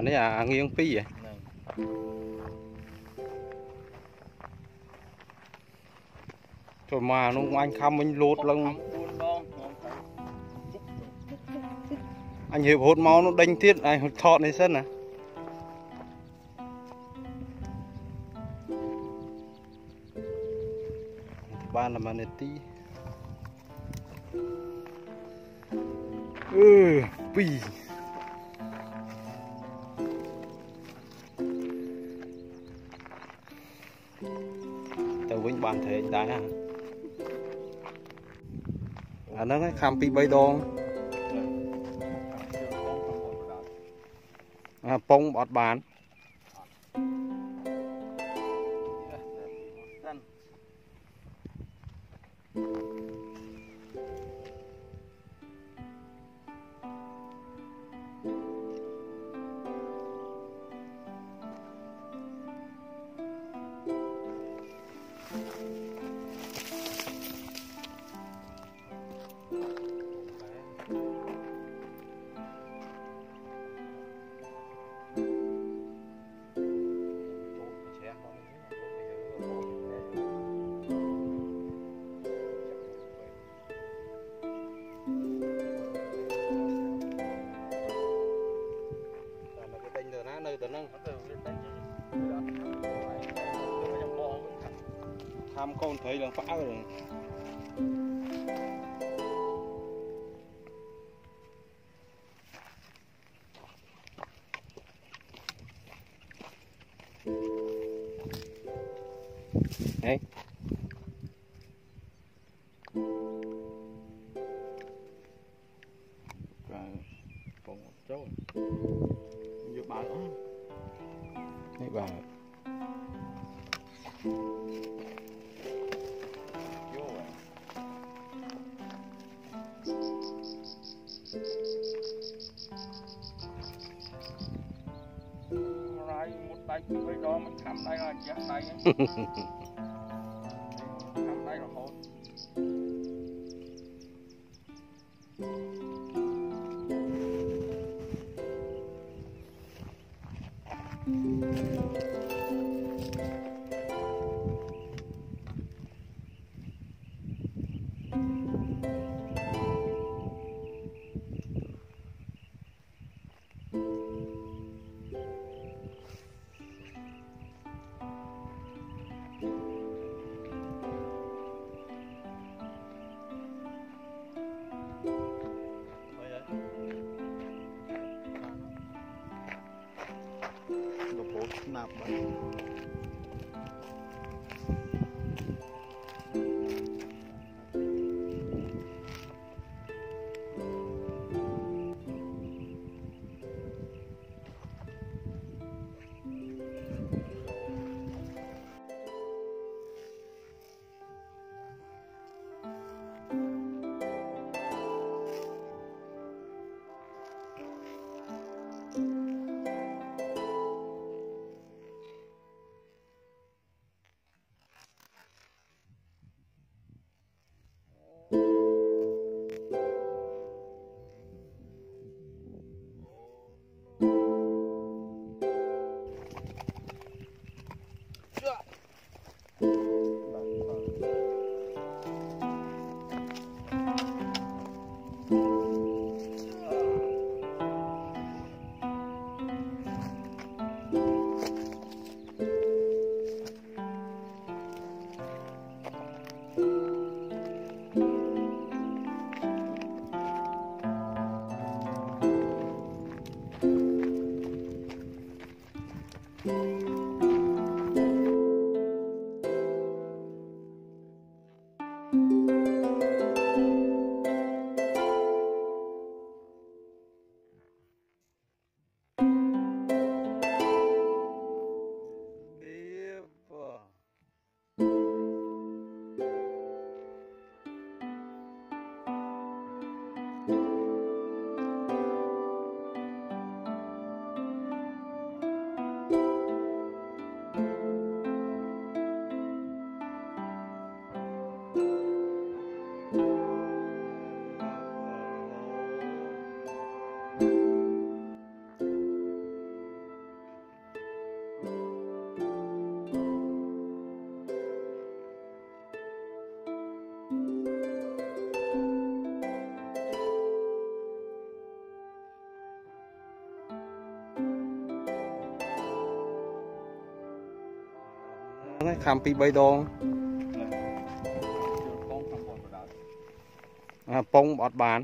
này nghiêng pí vậy. Rồi mà nó anh khăm anh lột lưng. Anh hiệp hốt máu nó đánh tiết anh thọ này sân nè. Ba là manatee. Pì. Tao vĩnh bàn thế anh đái à. Nó cái khăm pi bay đong. Pông bọt bàn. Tham con thấy là phá rồi. Đấy. Còn cháu. Vô bà đó. Đấy bà. Đây bây giờ mình khăm đây là chết đây. Khăm đây là hốt. Nạp bạn. khăm pi bay đong pong bọt bán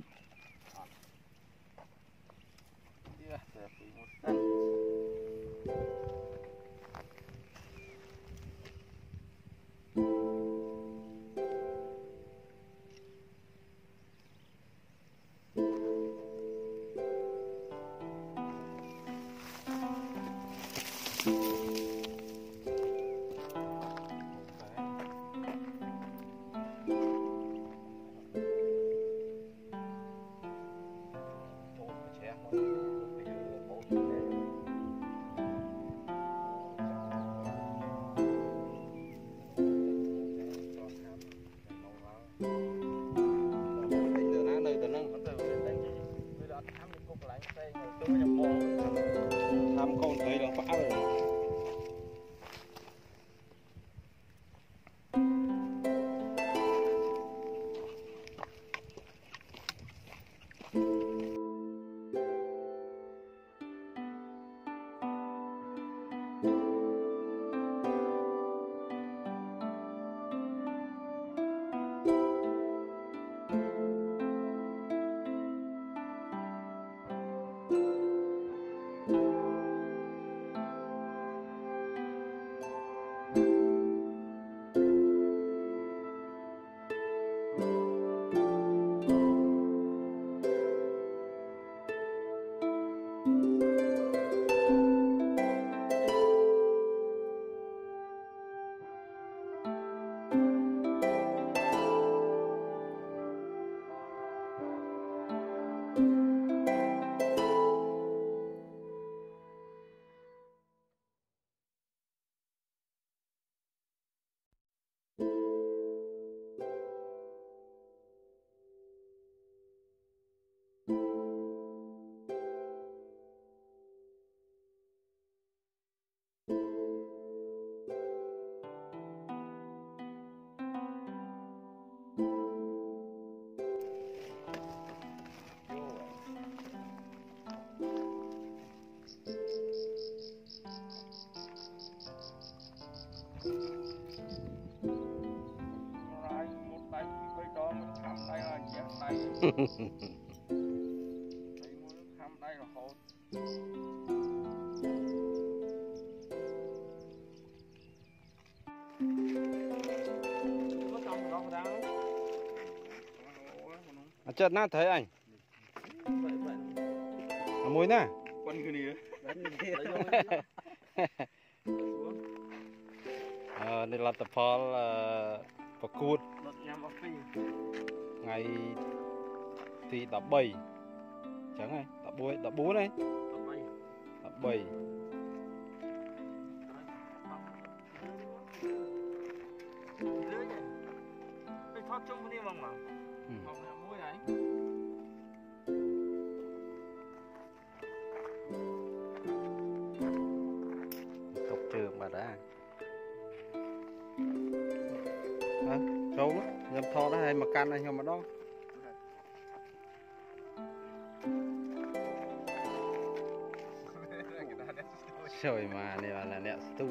con thấy là phá rồi. đây là hột. Chợt nát thấy anh. Mùi nè. Quanh cái này. Đây là tập phó và cút ngày thì tập 7 chẳng này tập 4 này tập 7 thoát chung đi vòng mà mũi này cọc trường mà đã trâu đó nhầm thò đó hay mà can này nhưng mà đó trời mà này là nẹt tu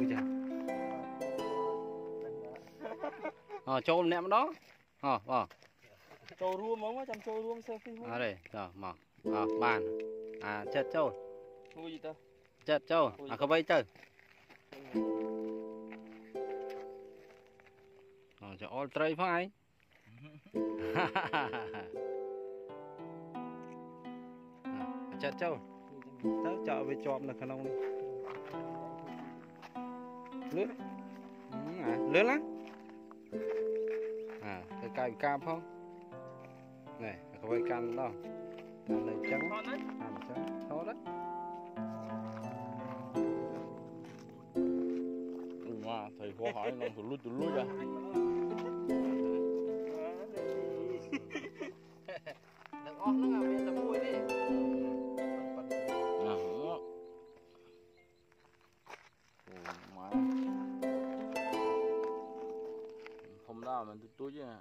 chứ trâu nẹm đó trâu ruộng mà chăm trâu ruộng sao phi đây rồi mà bàn chết trâu gì ta chết trâu có bay chơi cho all tray phải chết trâu tớ chợ về chọn là khả năng đi lướt lướt lắm cái cài cam không này có phải cam đâu cam này trắng trắng thôi đấy mà thầy khoa hỏi nó tụi lút ra đừng on nó ngào bên là mùi đi không đâu mình túi chứ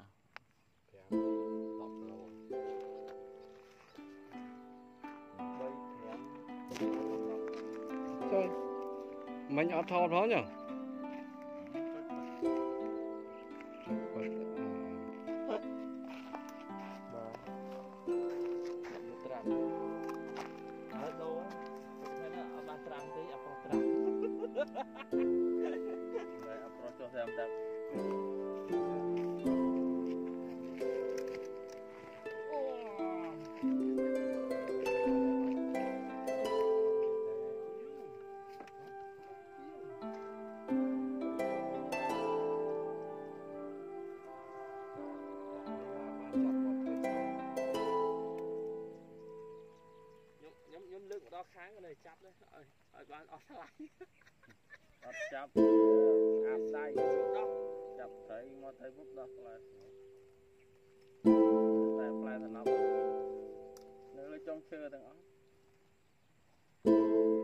chơi mình ở thò đó nhở approach cho xem tập nhóm lượng đo kháng cái này chắp đấy ở bán ở lại chắp áp say đó chắp thấy mà thấy bút đó là tại phải là nó nếu trong chơi thằng đó